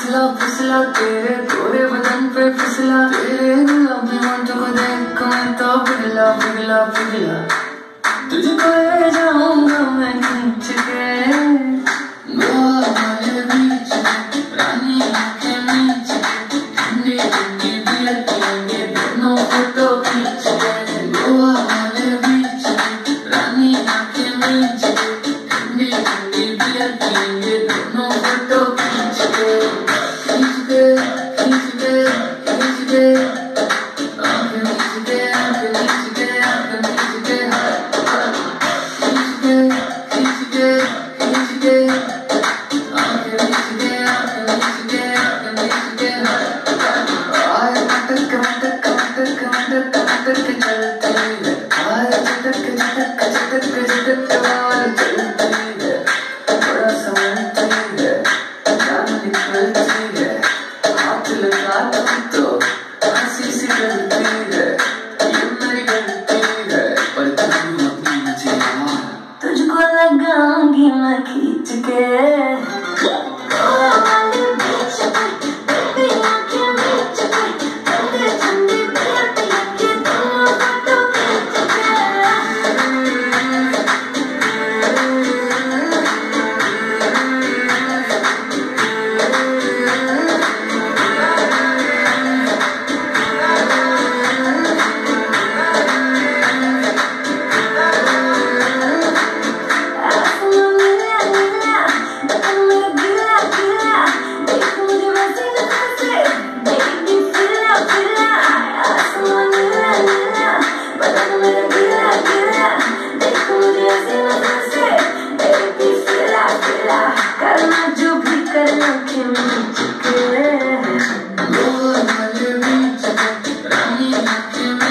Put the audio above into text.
फिसला फिसला तेरे गोरे बदन पे फिसला, तेरे गुलाबी होंठों को देख मैं तो पिघला पिघला पिघला। तुझको ले जाऊंगा मैं खींच के गोवा वाले बीच में, रानी आंखें मीच के, ठंडी ठंडी बियर पिएंगे दोनों फोटो खींच के। गोवा वाले बीच में, रानी आंखें मीच के, ठंडी ठंडी बियर पिएंगे दोनों फोटो खींच के। खींच के खींच के खींच के आंखें मीच के, आंखें मीच के, आंखें मीच के, खींच के खींच के खींच के आंखें मीच के, आंखें मीच के, आंखें मीच के। आए मटक मटक मटक मटक मटक चलती है, आए झटक झटक झटक झटक वाल चलती है। बड़ा समझती है, जान निकलती है, हाथ लगा दो तो हंसी सी गलती है। ये मेरी गलती है पर तुम अपनी मुझे मार, तुझको लगाऊंगी मैं खींच के। करना जो भी करना के मीच के, गोवा वाले बीच में, रानी आंखें